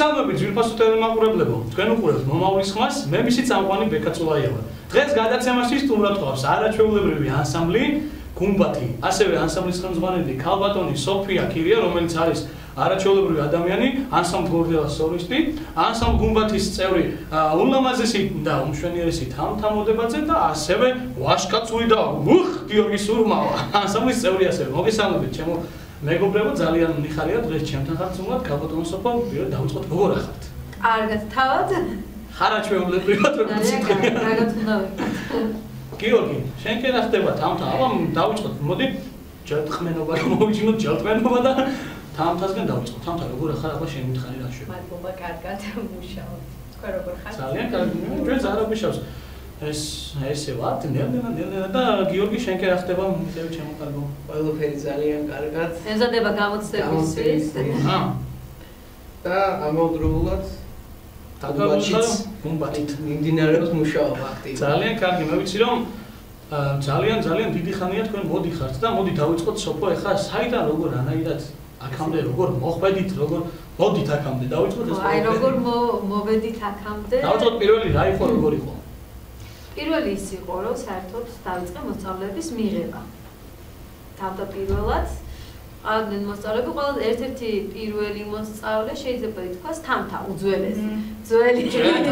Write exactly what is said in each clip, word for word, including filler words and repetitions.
მოგესალმებით ძვირფასო ტელემაყურებლებო, თქვენ უყურებთ მომავლის ხმას, მე მისი წამყვანი ბეკაცულაია ვარ. დღეს გადაცემაში სტუმრად ყავს არაჩვეულებრივი ანსამბლი გუმბათი, ასევე ანსამბლის ხელმძღვანელი ქალბატონი სოფია ქირია, რომელიც არის არაჩვეულებრივი ადამიანი, ანსამბლ გორდელას სოლისტი, ანსამბლ გუმბათის წევრი ულამაზესი და უმშვენიერესი თამთა მოდებაძე და ასევე ვაშკაცური და უხ გიორგი სურმავა, ანსამბლის წევრი ასევე. მოგესალმებით ჩემო მეგობრებო, ძალიან მიხარია დღეს ჩემთან ხართ ზუმად, ქალბატონო სოფო, პირველ დავიწყოთ როგორ ახართ? კარგად, თავად? ხარაჩვეულებრივად როგორც იტყვი. კარგად უნდა ვიყოთ. გიორგი, შენ კი რა ხდება თამთა? აბა დავიწყოთ, მოდი ჯერტყმენობა მოვიჩინოთ ჯერტყმენობა და თამთასგან დავიწყოთ. თამთა როგორ ახარ? აბა შენ მითხარი რა შვე? მადლობა, კარგად მუშაობ. თქვენ როგორ ხართ? ძალიან კარგი, ჩვენ ძალიან ვიშავს. ეს ესე ვართ, ნელ-ნელა ნელ-ნელა და გიორგი შენ კი რა ხდება? მიწევი ჩემო კარგო. ყველაფერი ძალიან კარგად. ეზოდება გამოცდებისთვის. აა. და ამავდროულად დაგავიჩით გუმბათით. მიმდინარეობს მუშაობა აქტიურად. ძალიან კარგი, მე ვიცი რომ ძალიან ძალიან დიდი ხანია თქვენ მოდიხართ და მოდი დავიწყოთ სოფო ახლა საიდან როგორ რანაირად აქამდე როგორ მოხვედით, როგორ მოდით აქამდე დავიწყოთ ეს აი როგორ მოვედით აქამდე? დავიწყოთ პირველი რა იყო, როგორ იყო? პირველი ის იყო, რომ საერთოდ დავიწყე მოსწავლეების მიღება. თავდაპირველად აღდნენ მოსწავლეები, ყველა ერთ-ერთი პირველი მოსწავლე შეიძლება ითქვას თამთა უძველესი. ძველი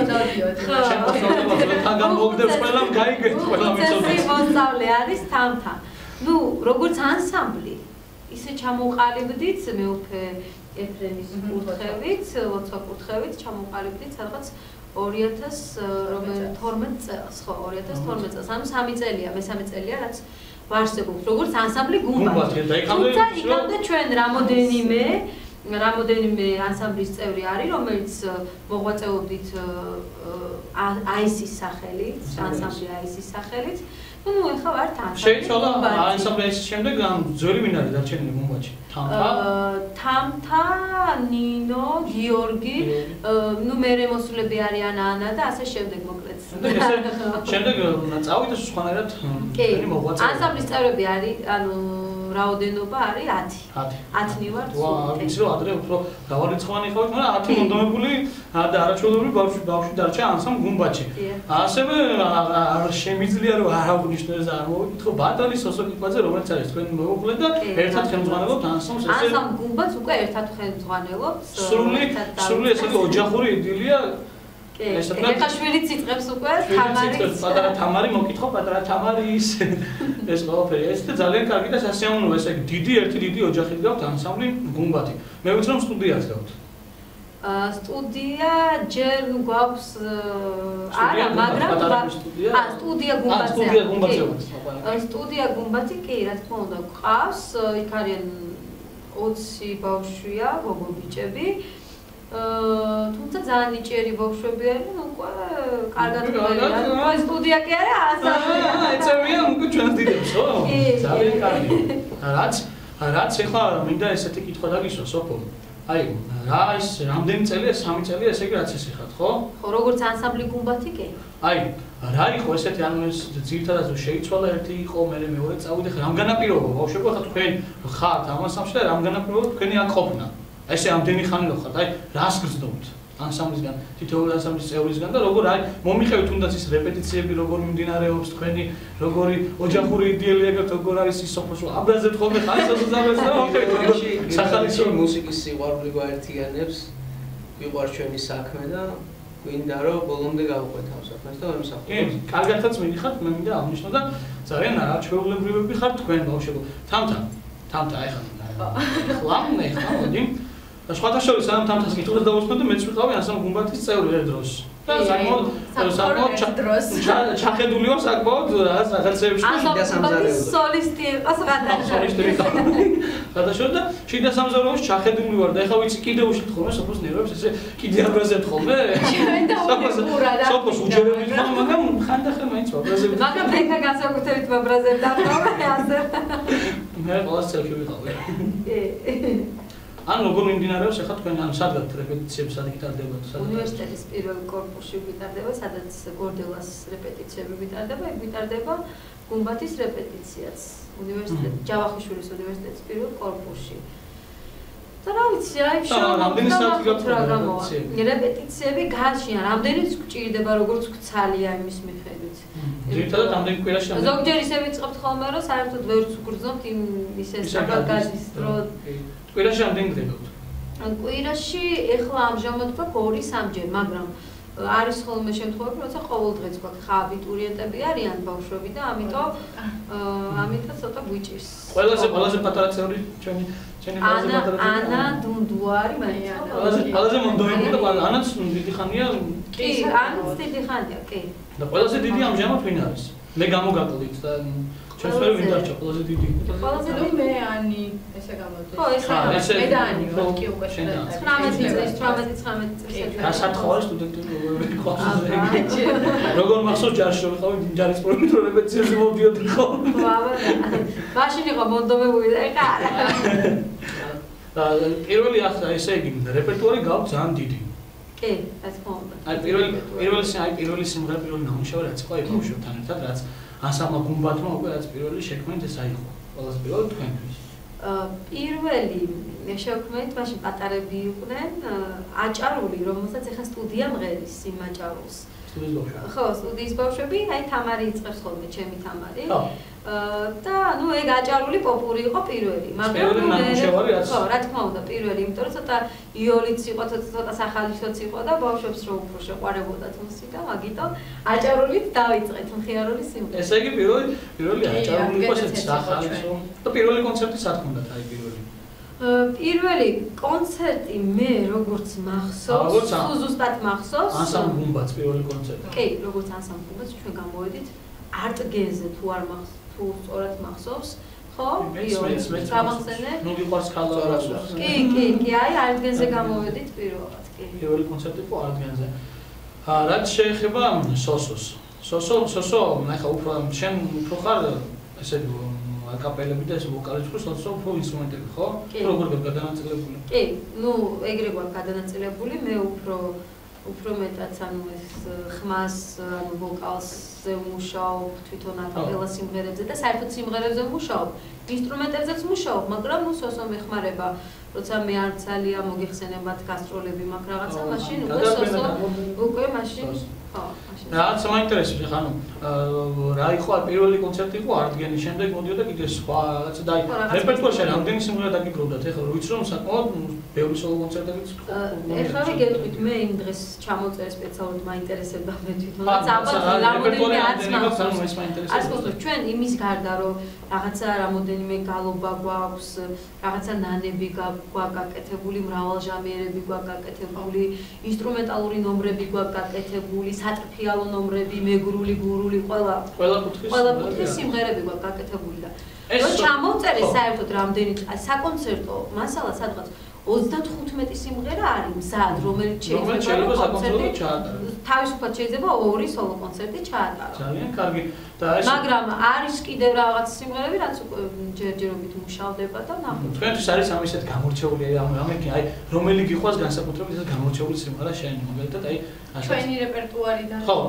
თაგან მოგდებს ყველამ გაიგეთ ყველამ იცოდეს. ეს მოსწავლე არის თამთა. ნუ როგორც ანსამბლი ისე ჩამოყალიბდით მეუფე ეფრემის კურთხევით, ოცვა კურთხევით ჩამოყალიბდით სადღაც ორი ათას თორმეტ წელს, ხო, ორი ათას თორმეტ წელს, ანუ სამი წელია, მესამე წელია, რაც ვარსებობთ, როგორც ანსამბლი გუმბათი. თუმცა იქამდე ჩვენ რამოდენიმე, რამოდენიმე ანსამბლის წევრი არის, რომელიც მოღვაწეობდით აისის სახელით, ანსამბლი აისის სახელით. ну ეხლა ვართ ანსამბლი. შეიცვალა ანსამბლის შემდეგ ძველი ვინ არის დარჩენილი გუმბათში? თამთა, თამთა, ნინო, გიორგი, ну მერე მოსულები არიან ანა და ასე შემდეგ მოკლედ. შემდეგ წავიდეთ სხვანაირად თქვენი მოღვაწეობა. ანსამბლის წევრები არის, ანუ რაოდენობა არის ათი. ათი ვართ. ვა, ის რომ ადრე უფრო დავალიცხავანი ხავთ, მაგრამ ათი მონდომებული და არაჩვეულებრივი ბავშვი ბავშვი დარჩა ანსამბლ გუმბათში. ასევე შემიძლია რომ არ აღნიშნოს და არ მოვიკითხო ბატონი სოსოკიკვაძე, რომელიც არის თქვენი მეუღლე და ერთად ხელმძღვანელობთ ანსამბლს. ანსამბლ გუმბათს უკვე ერთად ხელმძღვანელობთ. სრული სრული ესე ოჯახური იდილია. ეხლა შვილიც იწყებს უკვე, თამარი. პატარა თამარი მოკითხო, პატარა თამარი ის ეს ყველაფერი. ეს და ძალიან კარგი და სასიამოვნოა, ესე იგი დიდი ერთი დიდი ოჯახი გქონთ ანსამბლი გუმბათი. მე ვიცი რომ სტუდიაც გქონთ. სტუდია ჯერ გვაქვს არა, მაგრამ ა სტუდია გუმბათი. სტუდია გუმბათი. სტუდია გუმბათი კი, რა თქმა უნდა, გვყავს, იქ არიან ოცი ბავშვია, გოგო ბიჭები. თუმცა ძალიან ნიჭიერი ბავშვები არიან, უკვე კარგად ყვევიან. სტუდია კი არა, ანსამბლი. აა, ეცემიან უკვე ჩვენს დიდებს, ხო? ძალიან კარგი. რაც რაც ეხლა მინდა ესეთი კითხვა დაგისვა სოფო. აი, რა ის რამდენი წელია, სამი წელია, ესე იგი რაც ეს ხართ, ხო? ხო, როგორც ანსამბლი გუმბათი კი. აი, რა იყო ესეთი, ანუ ეს ძირითადად შეიცვალა ერთი იყო, მე მეორე წავიდე, რამ განაპირობა ბავშვებო, ხა თქვენ ხართ ამ ანსამბლში და რამ განაპირობა თქვენი აქ ყოფნა? ესე ამდენი ხანი რო ხართ, აი, რას გრძნობთ ანსამბლისგან, თითოეული ანსამბლის წევრისგან და როგორ აი მომიყევით თუნდაც ის რეპეტიციები როგორ მიმდინარეობს თქვენი, როგორი ოჯახური იდეალია გაქვთ, როგორ არის ის სოფოს აბრაზებთ ხოლმე ხალხს უზამეს და მომიყევით სახალისო მუსიკის სიყვარული გვაერთიანებს, გვიყვარს ჩვენი საქმე და გვინდა რომ ბოლომდე გავუყვეთ ამ საქმეს და ვემსახუროთ. კი, კარგადაც მიდიხართ, მე მინდა აღნიშნო და ძალიან არაჩვეულებრივები ხართ თქვენ ბავშვებო. თამთა, თამთა ეხლა ხლამ ეხლა მოდი სხვათა შორის ამ თამთას კითხავს დავუსმოთ და მეც ვიყავი ანსამბლ გუმბათის წევრი ერთ დროს. და საკმაოდ საკმაოდ ჩახედული ვარ საკმაოდ რაღაცეებში შიდა სამზარეულოში. სოლისტი იყოს გადაშორი. სოლისტი ვიყავი. გადაშორი და შიდა სამზარეულოში ჩახედული ვარ და ეხლა ვიცი კიდე უშით ხოლმე სოფოს ნერვებს ესე კიდე აბრაზებთ ხოლმე. სოფოს უჯერებთ ხოლმე, მაგრამ ხანდახან მაინც აბრაზებთ. მაგრამ ფექა განსაკუთრებით აბრაზებთ და ასე. მე ყოველ წელს ვიყავი. ან როგორ მიმდინარეობს ახლა თქვენ ან სადღაც რეპეტიციები სადაც გიტარდება სადაც უნივერსიტეტის პირველ კორპუსში გიტარდება სადაც გორდელას რეპეტიციები გიტარდება იქ გიტარდება გუმბათის რეპეტიციაც უნივერსიტეტ ჯავახიშვილის უნივერსიტეტის პირველ კორპუსში და რა ვიცი, აი შევამოწმოთ რა გამოვა. რეპეტიციები გაშიან, რამდენიც გჭირდება, როგორც გცალია იმის მიხედვით. ძირითადად ამდენ კვირაში ზოგჯერ ისე ვიწყებთ ხოლმე, რომ საერთოდ ვერც უგრძნობთ იმ ისე საფრანგეთის დრო. კვირაში ამდენ გდებოთ. კვირაში ეხლა ამჟამად გვაქვს ორი სამჯერ, მაგრამ არის ხოლმე შემთხვევები, როცა ყოველ დღეს გვაქვს ხა აბიტურიენტები არიან ბავშვები და ამიტომ ამიტომ ცოტა გვიჭირს. ყველაზე ყველაზე პატარა წევრი ჩვენი ჩვენი ყველაზე პატარა წევრი ანა დუნდუარი მაინც. ყველაზე ყველაზე მონდომები და ანაც დიდი ხანია. კი, ანაც დიდი ხანია, კი. და ყველაზე დიდი ამჟამად ვინ არის? მე გამოგაკლდით და ჩვენს ვერ ვინ დარჩა ყველაზე დიდი. ყველაზე დიდი მე ანი ესე გამოდი. ხო, ესე მე და ანი ვარ კი უკვე ცხრამეტი წლის, თვრამეტი ცხრამეტი წლის. გასათხოვარი სტუდენტები ყავს. როგორ მახსოვს ჯარში რომ ვიყავი ჯარის პროექტ რო რეპეტიციაზე მოვდიოდი ხო? ვაბა. მაშინ იყო მონდომებული და ეხა არა. და პირველი ახლა ესე იგი რეპერტუარი გაქვს ძალიან დიდი. კი, რა თქმა უნდა. აი პირველი პირველი აი პირველი სიმღერა პირველი ნამუშევარი რაც იყო აი ბავშვებთან ერთად რაც ანსამბლ გუმბათმა უკვე რაც პირველი შექმნით ეს აიღო. ყველაზე პირველი თქვენთვის. პირველი შექმნით მაშინ პატარები იყვნენ, აჭარული, რომელსაც ეხა სტუდია მღერის იმ აჭარულს. სტუდიის ბავშვები. ხო, სტუდიის ბავშვები, აი თამარი იწყებს ხოლმე, ჩემი თამარი. ხო. და ნუ ეგ აჭარული პოპური იყო პირველი, მაგრამ ნამუშევარი რაც ხო, რა თქმა უნდა, პირველი, იმიტომ რომ ცოტა იოლიც იყო, ცოტა სახალისოც იყო და ბავშვებს რო უფრო შეყვარებოდათ მუსიკა, მაგიტომ აჭარულით დავიწყეთ მხიარული სიმღერა. ესე იგი პირველი პირველი აჭარული იყო ესეთი სახალისო და პირველი კონცერტი სათქმდათ აი პირველი. პირველი კონცერტი მე როგორც მახსოვს, ზუსტად მახსოვს. ანსამბლ გუმბათს პირველი კონცერტი. კი, როგორც ანსამბლ გუმბათს ჩვენ გამოვედით არტგენზე თუ არ მახსოვს. თუ სწორად მახსოვს, ხო? გამახსენე? ნუ გიყვარს ქალწულას. კი, კი, კი, აი არტგენზე გამოვედით პირველად, კი. პირველი კონცერტი იყო არტგენზე. აა რაც შეეხება სოსოს. სოსო, სოსო, ნახა უფრო შენ უფრო ხარ ესე აკაპელები და ეს ვოკალიც უფრო სოსო უფრო ინსტრუმენტები, ხო? როგორ გადანაწილებული? კი, ნუ ეგრე გვაქვს გადანაწილებული, მე უფრო უფრო მეტად ანუ ეს ხმას ანუ ვოკალზე ვმუშაობ თვითონ აკაპელა სიმღერებზე და საერთოდ სიმღერებზე ვმუშაობ ინსტრუმენტებზეც ვმუშაობ მაგრამ ნუ სოსო მეხმარება როცა მე არ ძალიან მოგეხსენებათ გასტროლები მაგ რაღაცა მაშინ უკვე სოსო უკვე მაშინ ხო მაშინ რაც მაინტერესებს ხა ანუ რა იყო პირველი კონცერტი იყო არტგენის შემდეგ მოდიოდა კიდე სხვა რაღაცა და აი რეპერტუარში რამდენი სიმღერა დაგიგროვდათ ეხლა რო ვიცი რომ საკმაოდ ბევრი სოლო კონცერტებიც ხო ეხლა ვიგეთქვით მე იმ დღეს ჩამოწერე სპეციალურად მაინტერესებდა მე თვითონაც ალბათ რამოდენიმე არც მაინტერესებს ასე ჩვენ იმის გარდა რომ რაღაცა რამოდენიმე გალობა გვაქვს რაღაცა ნანები გვაქვს გაკეთებული მრავალჟამიერები გვაქვს გაკეთებული ინსტრუმენტალური ნომრები გვაქვს გაკეთებული სატრფიალო ნომრები მეგრული გურული ყველა ყველა კუთხის ყველა კუთხის სიმღერები გვაქვს გაკეთებული და რომ ჩამოვწერე საერთოდ რამდენი საკონცერტო მასალა სადღაც ოცდათხუთმეტი სიმღერა არის მზად, რომელიც შეიძლება კონცერტი ჩაატარო. თავისუფლად შეიძლება ორი სოლო კონცერტი ჩაატარო. ძალიან კარგი. და ეს მაგრამ არის კიდევ რაღაც სიმღერები, რაც უკვე ჯერჯერობით მუშავდება და ნახოთ. თქვენთვის არის ამ ისეთ გამორჩეული ამ ამერიკი, აი რომელი გიყვარს განსაკუთრებით ეს გამორჩეული სიმღერა შენ მაგალითად აი ჩვენი რეპერტუარიდან ხო.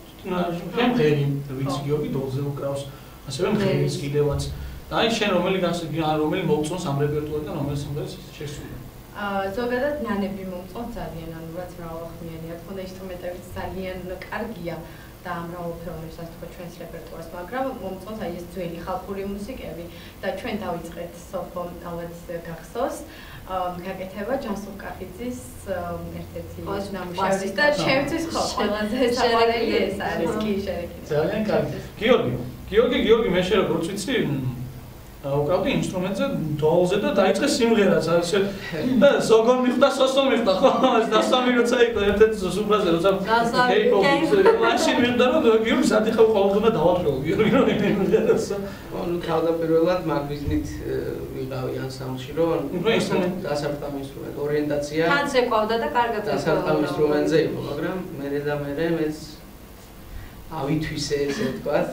ჩვენ ღერი ვიცი გიორგი დოლზე უკრავს, ასევე ღერის კიდევაც. და აი შენ რომელი რომელი მოგწონს ამ რეპერტუარიდან რომელი სიმღერას შესული? აა ზოგადად ნანები მომწონს ძალიან, ანუ რაც მრავალხმიანი, რა თქმა უნდა ინსტრუმენტებიც ძალიან კარგია და მრავალფეროვანია თქვა ჩვენს რეპერტუარს, მაგრამ მომწონს აი ეს ძველი ხალხური მუსიკები და ჩვენ დავიწყეთ სოფო ალბათ გახსოვს გაკეთება ჯანსუღ კახიძის ერთ-ერთი ნამუშევრის და ჩემთვის ხო ყველაზე საყვარელი ეს არის კი შერეკი. ძალიან კარგი. გიორგი, გიორგი, გიორგი მე შე როგორც ვიცი უკრავდი ინსტრუმენტზე დოლზე და დაიწყე სიმღერაც ასე და ზოგონ მიხდა სოსო მიხდა ხო და სამი როცა იყო ერთ-ერთი სუსუბრაზე როცა კეიპოპი მაშინ მიხდა რომ გიორგი სადიხა ყოველდღე დავაყრეო გიორგი რომ იმერას ანუ თავდაპირველად მაგბიზნით ვიყავი ანსამბლში რომ ინსტრუმენტ დასარტყამ ინსტრუმენტ ორიენტაცია თან ეკვავდა და კარგად დასარტყამ ინსტრუმენტზე იყო მაგრამ მე და მე მეც ავითვისე ესე ვთქვათ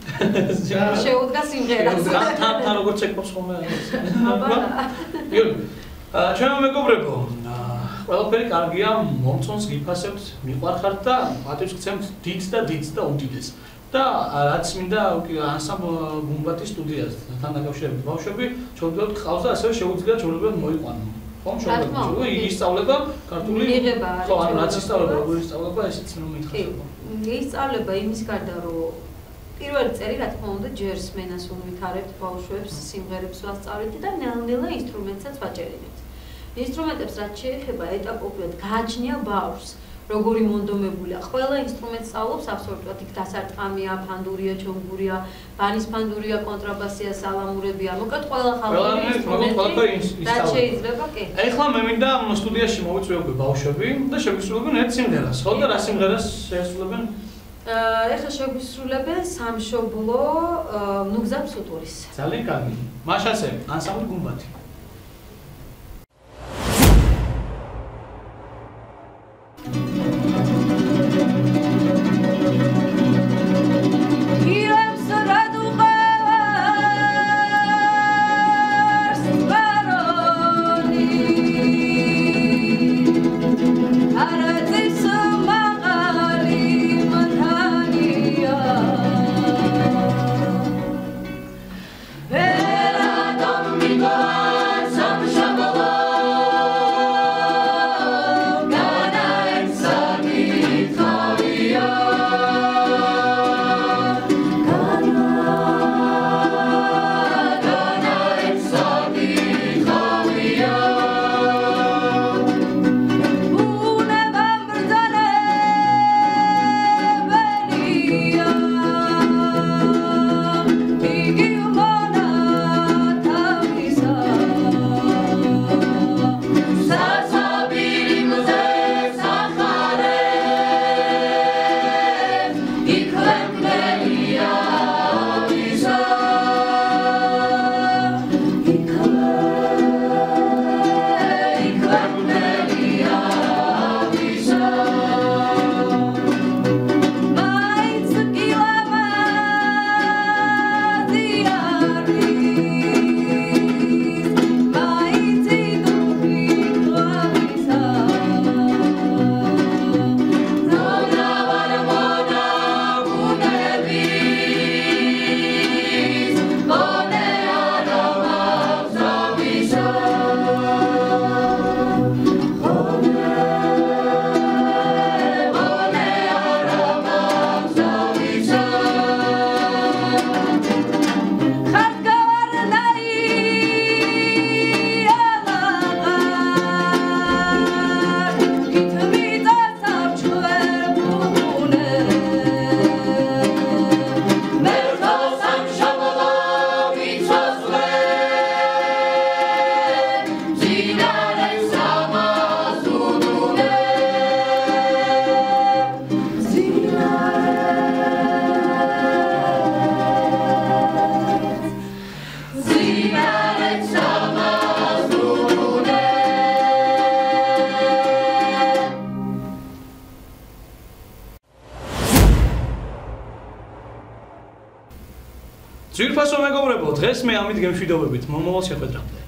შეუდგა სიმღერას. თან თან როგორ ჩეკობს ხოლმე ეს. აბა. გიორგი. აა ჩვენ მეგობრებო, ყველაფერი კარგია, მომწონს გიფასებთ, მიყვარხართ და პატივს გცემთ დიდ და დიდ და უდიდეს. და რაც მინდა ანსამბლ გუმბათის სტუდიას თან დაკავშირებით ბავშვები, ჩვეულებრივად ყავს და ასევე შეუძლიათ ჩვეულებრივად მოიყვანონ. ხომ შეიძლება ისწავლება ქართული მიღება ხო ანუ რაც ისწავლება როგორ ისწავლება ესეც რომ მითხარება ისწავლება იმის გარდა რომ პირველი წელი რა თქმა უნდა ჯერს მენას უნვითარებთ ბავშვებს სიმღერებს ვასწავლეთ და ნელ-ნელა ინსტრუმენტსაც ვაჭერინებთ ინსტრუმენტებს რაც შეეხება ეტაპობრივად გააჩნია ბავშვს როგორი მონდომებულია ყველა ინსტრუმენტს სწავლობს აბსოლუტურად იქ დასარტყამია ფანდურია ჩონგურია ბანის ფანდურია კონტრაბასია სალამურებია მოკლედ ყველა ხალხური ინსტრუმენტი რაც შეიძლება კი ეხლა მე მინდა სტუდიაში მოვიწვიებო ბავშვები და შეგვისრულებენ ერთ სიმღერას ხო და რა სიმღერას შეესრულებენ ეხლა შეგვისრულებენ სამშობლო ნუგზა ფსუტურის ძალიან კარგი მაშასე ანსამბლი გუმბათი ძვირფასო მეგობრებო, დღეს მე ამით გემშვიდობებით მომავალ შეხვედრამდე.